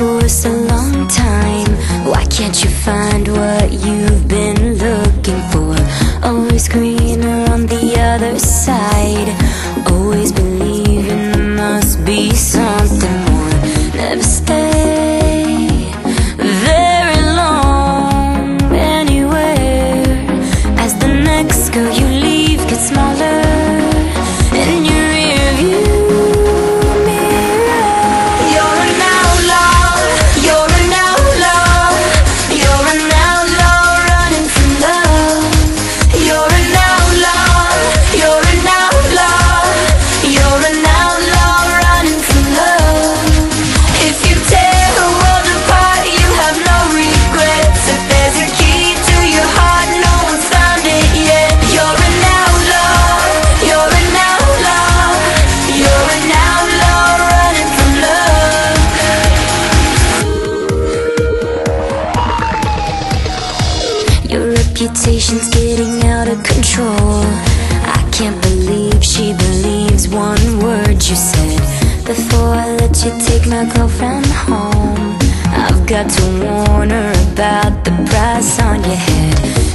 for so long time. Why can't you find what you've been looking for? Always greener on the other side. Always believing there must be something more. Never stay very long anywhere, as the next girl you leave gets smaller in your rearview mirror. You're an outlaw, you're an outlaw, you're an outlaw running from love. You're an outlaw, you're an outlaw, you're an outlaw running from love. If you tear the world apart, you have no regrets. If there's a key to your heart, no one's found it yet. You're an outlaw, you're an outlaw, you're an outlaw running from love. Your reputation's getting out of control. I can't believe she believes one word you said. Before I let you take my girlfriend home, I've got to warn her about the price on your head.